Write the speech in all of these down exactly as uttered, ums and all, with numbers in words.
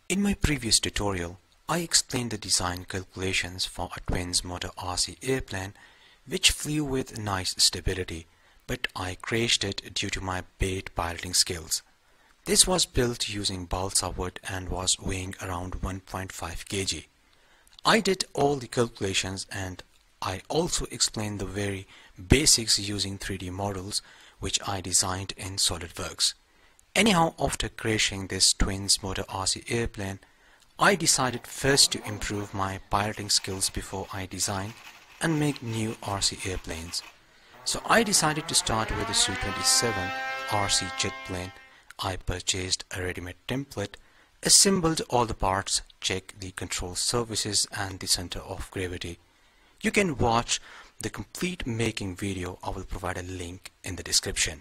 In my previous tutorial, I explained the design calculations for a twins motor R C airplane which flew with nice stability, but I crashed it due to my bad piloting skills. This was built using balsa wood and was weighing around one point five kilograms. I did all the calculations and I also explained the very basics using three D models which I designed in SolidWorks. Anyhow, after crashing this twins motor R C airplane, I decided first to improve my piloting skills before I design and make new R C airplanes. So I decided to start with the S U twenty-seven R C jet plane. I purchased a ready-made template, assembled all the parts, checked the control surfaces and the center of gravity. You can watch the complete making video. I will provide a link in the description.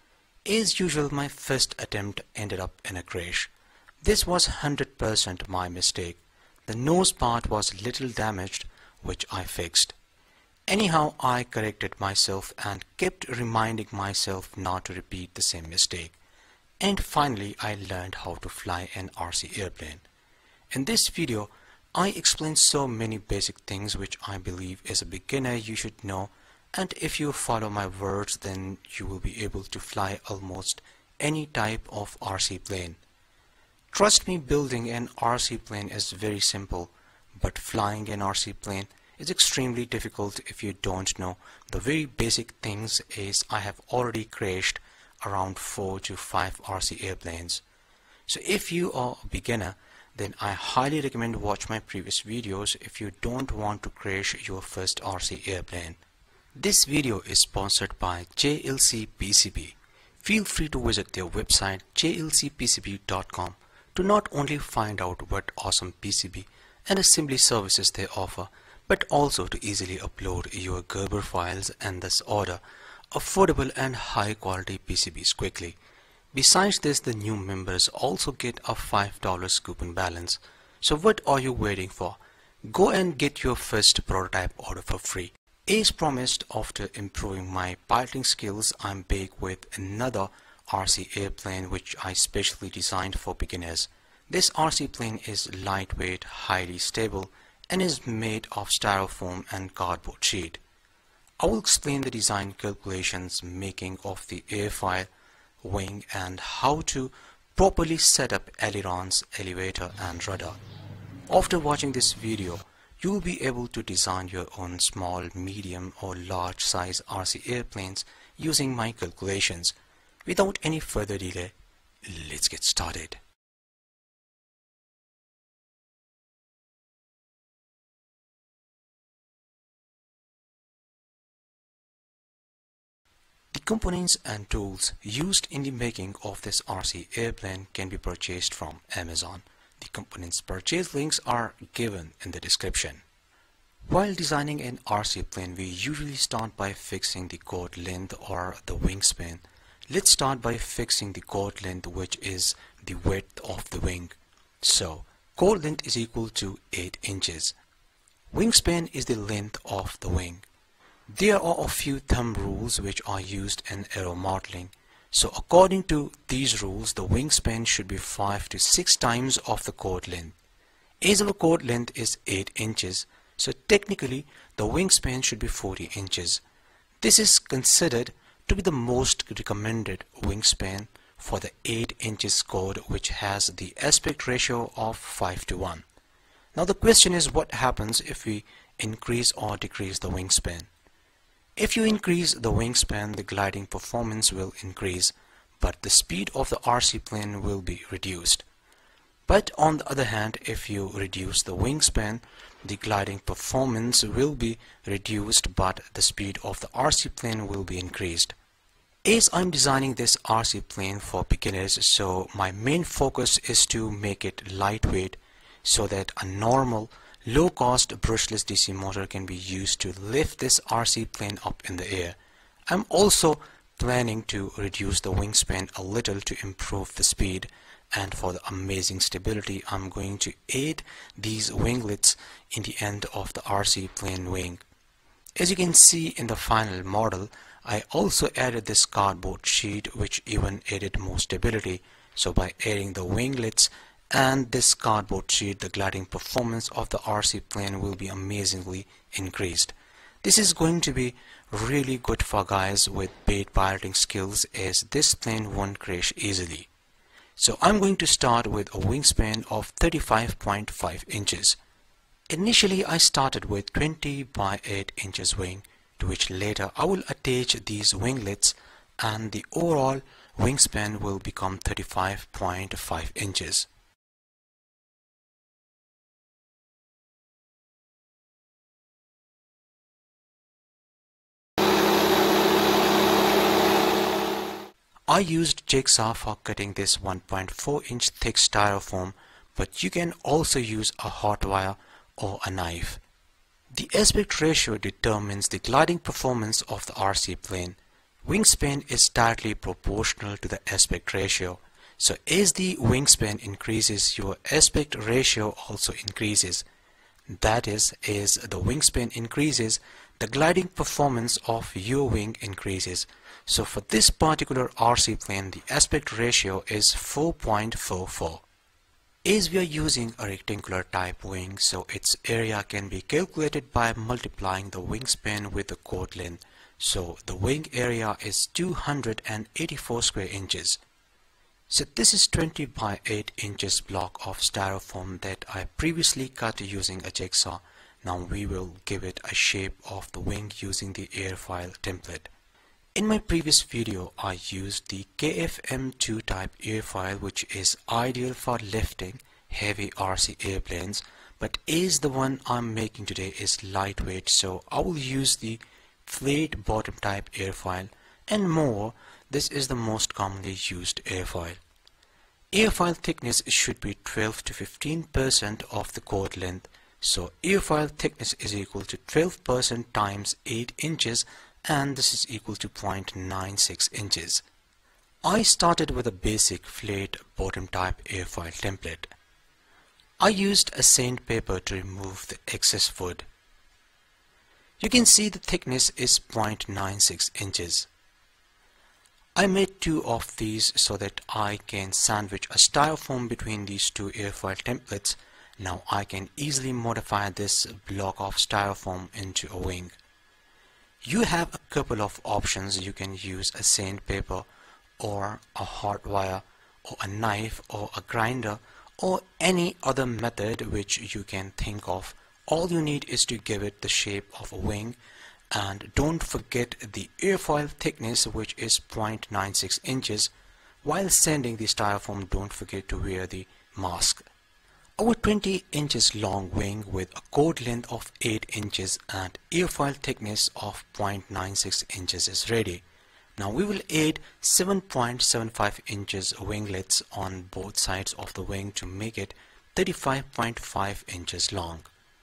As usual, my first attempt ended up in a crash. This was one hundred percent my mistake. The nose part was little damaged, which I fixed. Anyhow, I corrected myself and kept reminding myself not to repeat the same mistake. And finally, I learned how to fly an R C airplane. In this video, I explain so many basic things which I believe as a beginner you should know, and if you follow my words then you will be able to fly almost any type of R C plane. Trust me, building an R C plane is very simple, but flying an R C plane is extremely difficult if you don't know the very basic things, as I have already crashed around four to five R C airplanes. So if you are a beginner, then I highly recommend watch my previous videos if you don't want to crash your first R C airplane. This video is sponsored by J L C P C B. Feel free to visit their website J L C P C B dot com to not only find out what awesome P C B and assembly services they offer, but also to easily upload your Gerber files and thus order affordable and high quality P C Bs quickly. Besides this, the new members also get a five dollar coupon balance. So what are you waiting for? Go and get your first prototype order for free. As promised, after improving my piloting skills, I'm back with another R C airplane which I specially designed for beginners. This R C plane is lightweight, highly stable, and is made of styrofoam and cardboard sheet. I will explain the design calculations, making of the airfoil, wing, and how to properly set up ailerons, elevator and rudder. After watching this video, you will be able to design your own small, medium or large size R C airplanes using my calculations. Without any further delay, let's get started. The components and tools used in the making of this R C airplane can be purchased from Amazon. The components purchase links are given in the description. While designing an R C plane, we usually start by fixing the chord length or the wingspan. Let's start by fixing the chord length, which is the width of the wing. So, chord length is equal to eight inches. Wingspan is the length of the wing. There are a few thumb rules which are used in aero modeling. So according to these rules, the wingspan should be five to six times of the chord length. As our chord length is eight inches, so technically the wingspan should be forty inches. This is considered to be the most recommended wingspan for the eight inches chord, which has the aspect ratio of five to one. Now the question is, what happens if we increase or decrease the wingspan? If you increase the wingspan, the gliding performance will increase, but the speed of the R C plane will be reduced. But on the other hand, if you reduce the wingspan, the gliding performance will be reduced, but the speed of the R C plane will be increased. As I'm designing this R C plane for beginners, so my main focus is to make it lightweight so that a normal low-cost brushless D C motor can be used to lift this R C plane up in the air. I'm also planning to reduce the wingspan a little to improve the speed, and for the amazing stability I'm going to add these winglets in the end of the R C plane wing. As you can see in the final model, I also added this cardboard sheet which even added more stability. So by adding the winglets and this cardboard sheet, the gliding performance of the R C plane will be amazingly increased. This is going to be really good for guys with bait piloting skills, as this plane won't crash easily. So I'm going to start with a wingspan of thirty-five point five inches. Initially I started with twenty by eight inches wing, to which later I will attach these winglets, and the overall wingspan will become thirty-five point five inches. I used jigsaw for cutting this one point four inch thick styrofoam, but you can also use a hot wire or a knife. The aspect ratio determines the gliding performance of the R C plane. Wingspan is directly proportional to the aspect ratio. So as the wingspan increases, your aspect ratio also increases. That is, as the wingspan increases, the gliding performance of your wing increases. So for this particular R C plane, the aspect ratio is four point four four. As we are using a rectangular type wing, so its area can be calculated by multiplying the wingspan with the chord length. So the wing area is two hundred eighty-four square inches. So this is twenty by eight inches block of styrofoam that I previously cut using a jigsaw. Now we will give it a shape of the wing using the airfoil template. In my previous video I used the K F M two type airfoil, which is ideal for lifting heavy R C airplanes, but as the one I'm making today is lightweight, so I will use the flat bottom type airfoil, and more, this is the most commonly used airfoil. Airfoil thickness should be twelve to fifteen percent of the chord length. So airfoil thickness is equal to twelve percent times eight inches, and this is equal to zero point nine six inches. I started with a basic flat bottom type airfoil template. I used a sandpaper to remove the excess wood. You can see the thickness is zero point nine six inches. I made two of these so that I can sandwich a styrofoam between these two airfoil templates. Now I can easily modify this block of styrofoam into a wing. You have a couple of options. You can use a sandpaper or a hot wire or a knife or a grinder or any other method which you can think of. All you need is to give it the shape of a wing, and don't forget the airfoil thickness, which is zero point nine six inches. While sanding the styrofoam, don't forget to wear the mask. Our twenty inches long wing with a chord length of eight inches and airfoil thickness of zero point nine six inches is ready. Now we will add seven point seven five inches winglets on both sides of the wing to make it thirty-five point five inches long.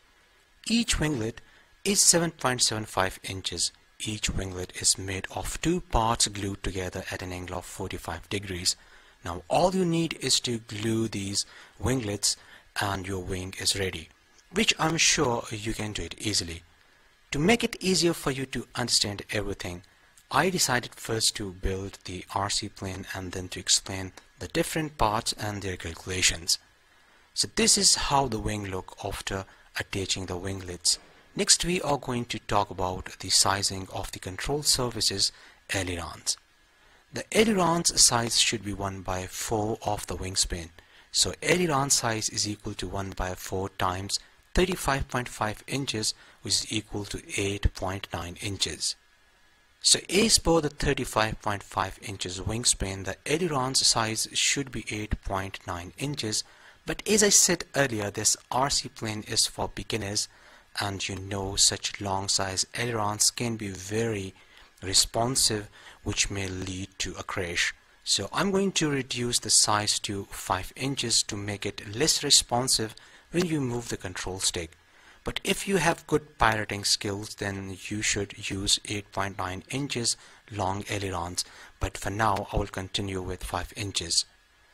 Each winglet is seven point seven five inches. Each winglet is made of two parts glued together at an angle of forty-five degrees. Now all you need is to glue these winglets and your wing is ready, which I'm sure you can do it easily. To make it easier for you to understand everything, I decided first to build the R C plane and then to explain the different parts and their calculations. So this is how the wing look after attaching the winglets. Next we are going to talk about the sizing of the control surfaces ailerons. The aileron's size should be one by four of the wingspan. So aileron size is equal to one by four times thirty-five point five inches, which is equal to eight point nine inches. So as per the thirty-five point five inches wingspan, the aileron's size should be eight point nine inches. But as I said earlier, this R C plane is for beginners, and you know such long size ailerons can be very responsive, which may lead to a crash. So I'm going to reduce the size to five inches to make it less responsive when you move the control stick. But if you have good piloting skills, then you should use eight point nine inches long ailerons. But for now I will continue with five inches.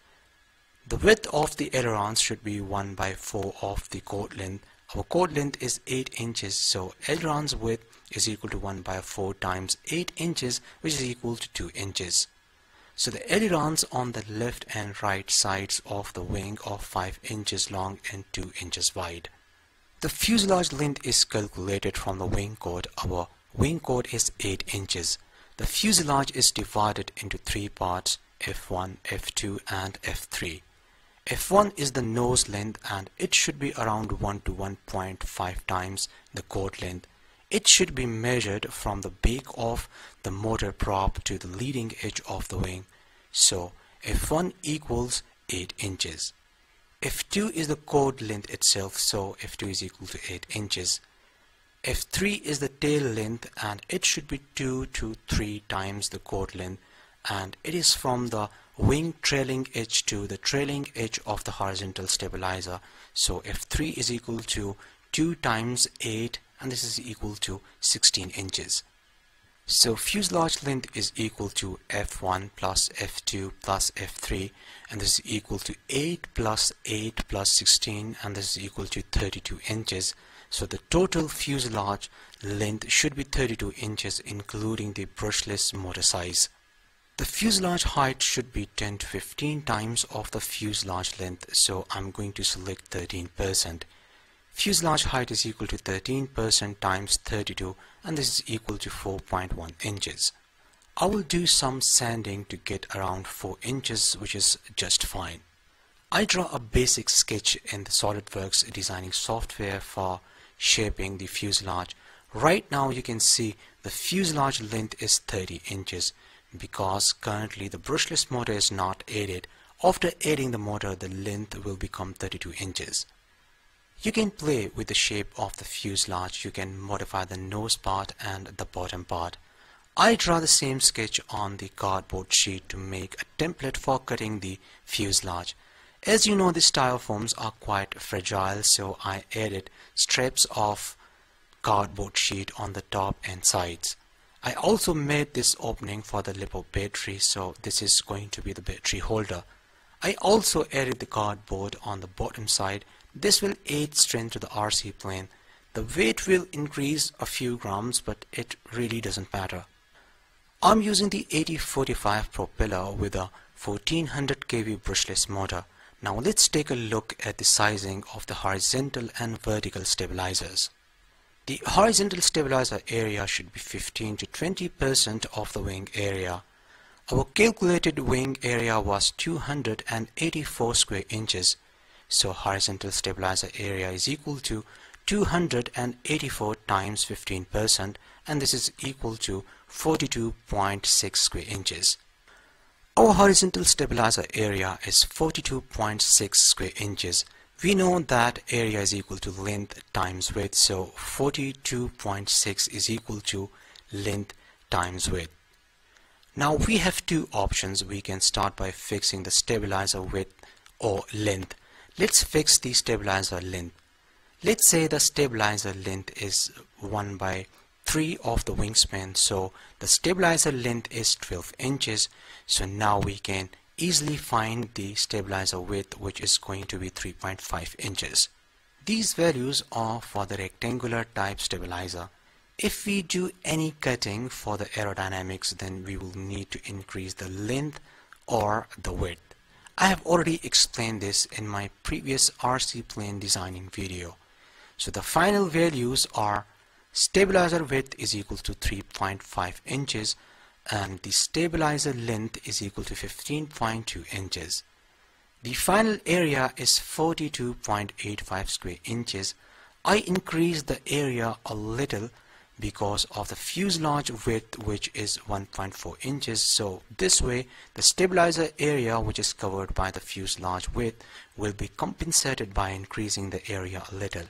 The width of the ailerons should be one by four of the chord length. Our chord length is eight inches, so aileron's width is equal to one by four times eight inches, which is equal to two inches. So the ailerons on the left and right sides of the wing are five inches long and two inches wide. The fuselage length is calculated from the wing chord. Our wing chord is eight inches. The fuselage is divided into three parts, F one, F two and F three. F one is the nose length and it should be around one to one point five times the chord length. It should be measured from the beak of the motor prop to the leading edge of the wing. So F one equals eight inches. F two is the chord length itself, so F two is equal to eight inches. F three is the tail length and it should be two to three times the chord length, and it is from the wing trailing edge to the trailing edge of the horizontal stabilizer. So F three is equal to two times eight, and this is equal to sixteen inches. So fuselage length is equal to F one plus F two plus F three, and this is equal to eight plus eight plus sixteen, and this is equal to thirty-two inches. So the total fuselage length should be thirty-two inches, including the brushless motor size. The fuselage height should be ten to fifteen times of the fuselage length, so I'm going to select thirteen percent. Fuselage height is equal to thirteen percent times thirty-two, and this is equal to four point one inches. I will do some sanding to get around four inches, which is just fine. I draw a basic sketch in the SolidWorks designing software for shaping the fuselage. Right now you can see the fuselage length is thirty inches because currently the brushless motor is not added. After adding the motor, the length will become thirty-two inches. You can play with the shape of the fuselage. You can modify the nose part and the bottom part. I draw the same sketch on the cardboard sheet to make a template for cutting the fuselage. As you know, the styrofoams are quite fragile, so I added strips of cardboard sheet on the top and sides. I also made this opening for the LiPo battery, so this is going to be the battery holder. I also added the cardboard on the bottom side. This will add strength to the R C plane. The weight will increase a few grams, but it really doesn't matter. I'm using the eighty forty-five propeller with a fourteen hundred k V brushless motor. Now let's take a look at the sizing of the horizontal and vertical stabilizers. The horizontal stabilizer area should be fifteen to twenty percent of the wing area. Our calculated wing area was two hundred eighty-four square inches. So horizontal stabilizer area is equal to two hundred eighty-four times fifteen percent, and this is equal to forty-two point six square inches. Our horizontal stabilizer area is forty-two point six square inches. We know that area is equal to length times width, so forty-two point six is equal to length times width. Now we have two options. We can start by fixing the stabilizer width or length. Let's fix the stabilizer length. Let's say the stabilizer length is one by three of the wingspan, so the stabilizer length is twelve inches. So now we can easily find the stabilizer width, which is going to be three point five inches. These values are for the rectangular type stabilizer. If we do any cutting for the aerodynamics, then we will need to increase the length or the width. I have already explained this in my previous R C plane designing video. So the final values are stabilizer width is equal to three point five inches and the stabilizer length is equal to fifteen point two inches. The final area is forty-two point eight five square inches. I increased the area a little because of the fuselage width, which is one point four inches. So this way the stabilizer area, which is covered by the fuselage width, will be compensated by increasing the area a little.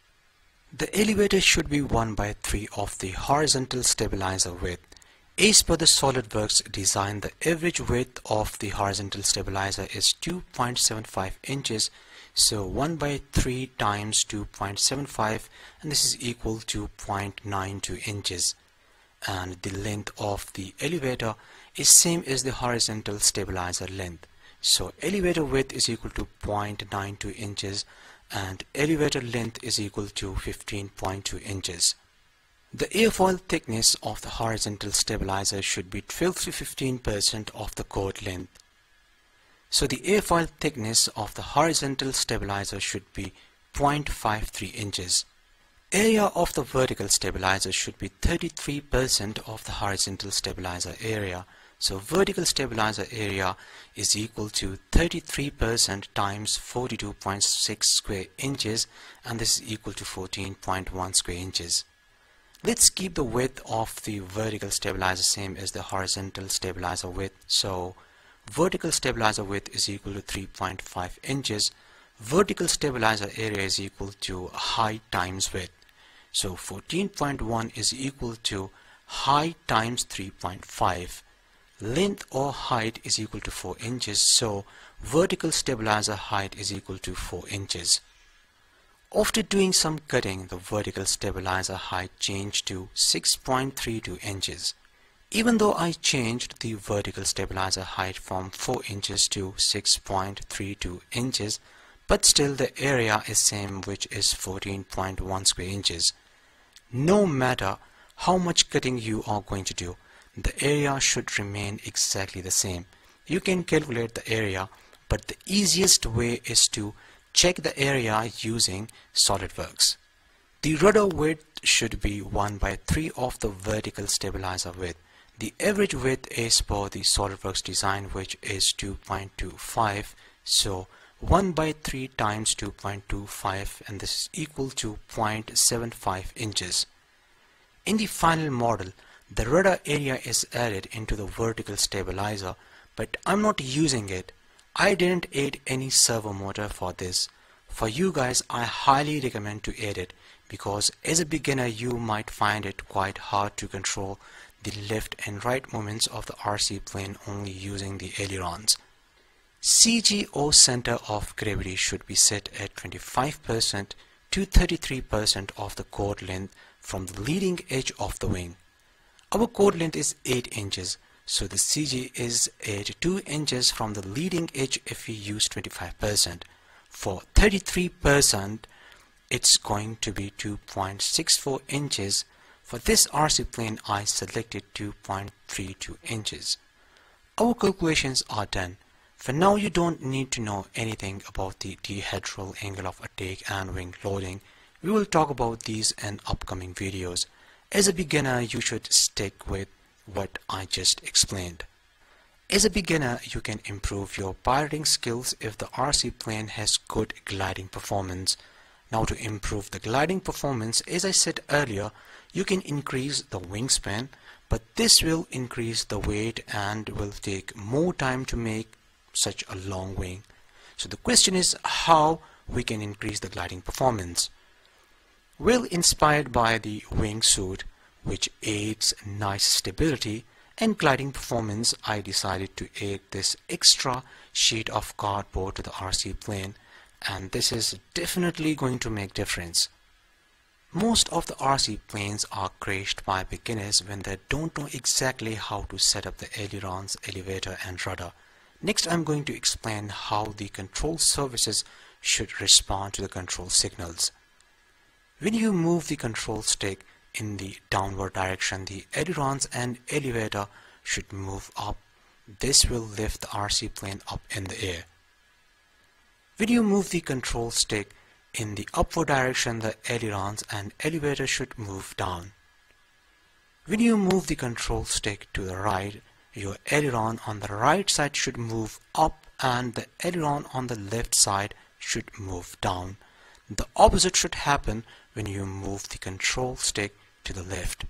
The elevator should be one by three of the horizontal stabilizer width. As per the SolidWorks design, the average width of the horizontal stabilizer is two point seven five inches. So one by three times two point seven five, and this is equal to zero point nine two inches. And the length of the elevator is same as the horizontal stabilizer length. So elevator width is equal to zero point nine two inches and elevator length is equal to fifteen point two inches. The airfoil thickness of the horizontal stabilizer should be twelve to fifteen percent of the chord length. So the airfoil thickness of the horizontal stabilizer should be zero point five three inches. Area of the vertical stabilizer should be thirty-three percent of the horizontal stabilizer area. So vertical stabilizer area is equal to thirty-three percent times forty-two point six square inches, and this is equal to fourteen point one square inches. Let's keep the width of the vertical stabilizer same as the horizontal stabilizer width. So vertical stabilizer width is equal to three point five inches. Vertical stabilizer area is equal to height times width. So fourteen point one is equal to height times three point five. Length or height is equal to four inches. So vertical stabilizer height is equal to four inches. After doing some cutting, the vertical stabilizer height changed to six point three two inches. Even though I changed the vertical stabilizer height from four inches to six point three two inches, but still the area is same, which is fourteen point one square inches. No matter how much cutting you are going to do, the area should remain exactly the same. You can calculate the area, but the easiest way is to check the area using SolidWorks. The rudder width should be one by three of the vertical stabilizer width. The average width is for the SolidWorks design, which is two point two five. So one by three times two point two five, and this is equal to zero point seven five inches. In the final model, the rudder area is added into the vertical stabilizer, but I'm not using it. I didn't add any servo motor for this. For you guys, I highly recommend to add it, because as a beginner you might find it quite hard to control the left and right movements of the R C plane only using the ailerons. C G or center of gravity should be set at twenty-five percent to thirty-three percent of the chord length from the leading edge of the wing. Our chord length is eight inches, so the C G is at two inches from the leading edge if we use twenty-five percent. For thirty-three percent, it's going to be two point six four inches. For this R C plane, I selected two point three two inches. Our calculations are done. For now, you don't need to know anything about the dihedral angle of attack and wing loading. We will talk about these in upcoming videos. As a beginner, you should stick with what I just explained. As a beginner, you can improve your piloting skills if the R C plane has good gliding performance. Now, to improve the gliding performance, as I said earlier, you can increase the wingspan, but this will increase the weight and will take more time to make such a long wing. So the question is how we can increase the gliding performance. Well, inspired by the wingsuit, which aids nice stability and gliding performance, I decided to add this extra sheet of cardboard to the R C plane, and this is definitely going to make difference. Most of the R C planes are crashed by beginners when they don't know exactly how to set up the ailerons, elevator and rudder. Next, I'm going to explain how the control surfaces should respond to the control signals. When you move the control stick in the downward direction, the ailerons and elevator should move up. This will lift the R C plane up in the air. When you move the control stick in the upward direction, the ailerons and elevator should move down. When you move the control stick to the right, your aileron on the right side should move up and the aileron on the left side should move down. The opposite should happen when you move the control stick to the left.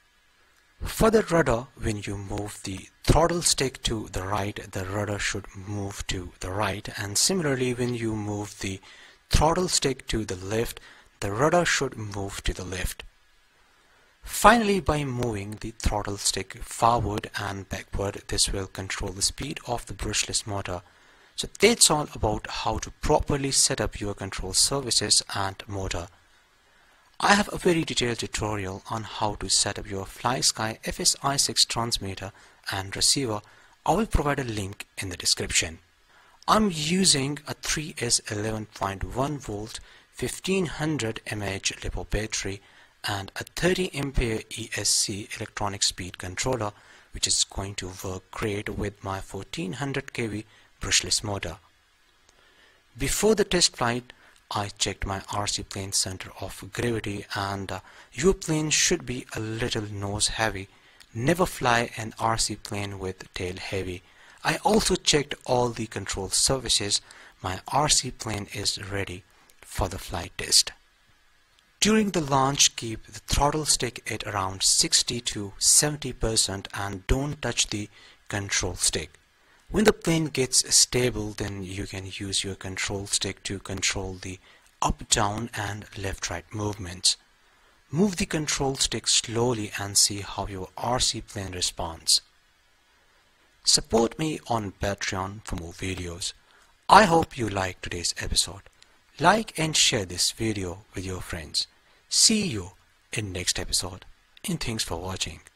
For the rudder, when you move the throttle stick to the right, the rudder should move to the right, and similarly when you move the throttle stick to the left, the rudder should move to the left. Finally, by moving the throttle stick forward and backward, this will control the speed of the brushless motor. So that's all about how to properly set up your control surfaces and motor. I have a very detailed tutorial on how to set up your FlySky F S I six transmitter and receiver. I will provide a link in the description. I'm using a three S eleven point one volt fifteen hundred milliamp hour LiPo battery, and a thirty ampere E S C electronic speed controller, which is going to work great with my fourteen hundred k V brushless motor. Before the test flight, I checked my R C plane center of gravity, and uh, your plane should be a little nose heavy. Never fly an R C plane with tail heavy. I also checked all the control surfaces. My R C plane is ready for the flight test. During the launch, keep the throttle stick at around sixty to seventy percent and don't touch the control stick. When the plane gets stable, then you can use your control stick to control the up, down and left-right movements. Move the control stick slowly and see how your R C plane responds. Support me on Patreon for more videos. I hope you liked today's episode. Like and share this video with your friends. See you in next episode, and thanks for watching.